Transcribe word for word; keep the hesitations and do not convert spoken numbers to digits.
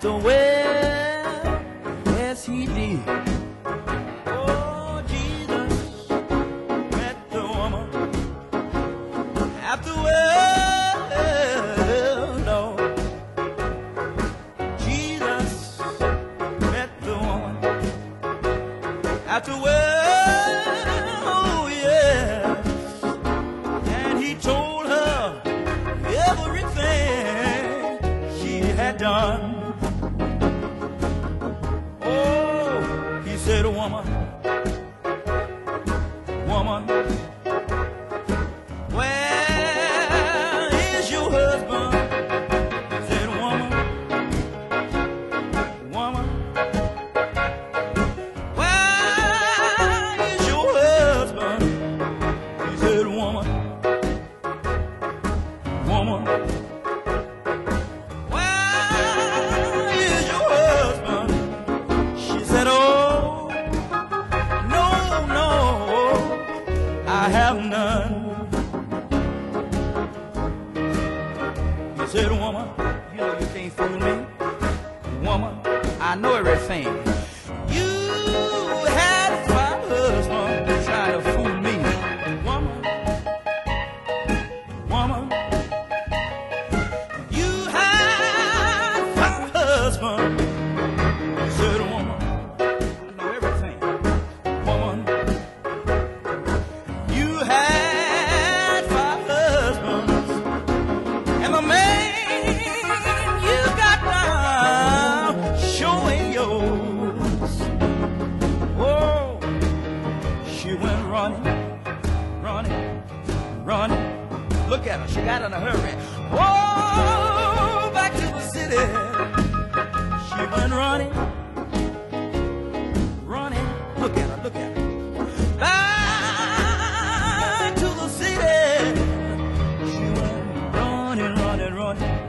after well, yes he did. Oh, Jesus met the woman after well, Lord. Jesus met the woman after well, oh yes, and he told her everything she had done. Oh, he said, woman, woman, where is your husband? He said, woman, woman, where is your husband? He said, woman, woman, where is your husband? She said, oh, no, no, I have none. He said, woman, you know you can't fool me. Woman, I know everything. You had five husbands trying to fool me. Woman, woman, you had five husbands. He said, woman, I know everything. Woman, you had five husbands, and the man you got now showing yours. Oh, she went running, running, running. Look at her, she got in a hurry. Oh, back to the city. She went running, running. Look at her, look at her. Back to the city. She went running, running, running.